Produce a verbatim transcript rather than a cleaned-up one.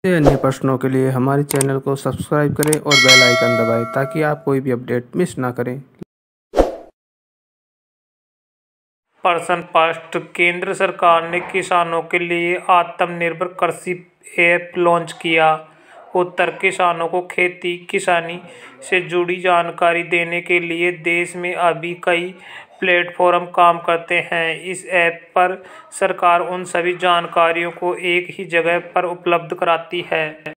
ऐसे अन्य प्रश्नों के लिए हमारे चैनल को सब्सक्राइब करें और बेल आइकन दबाएं ताकि आप कोई भी अपडेट मिस ना करें। Person first. केंद्र सरकार ने किसानों के लिए आत्मनिर्भर कृषि ऐप लॉन्च किया। उत्तर किसानों को खेती किसानी से जुड़ी जानकारी देने के लिए देश में अभी कई प्लेटफॉर्म काम करते हैं। इस ऐप पर सरकार उन सभी जानकारियों को एक ही जगह पर उपलब्ध कराती है।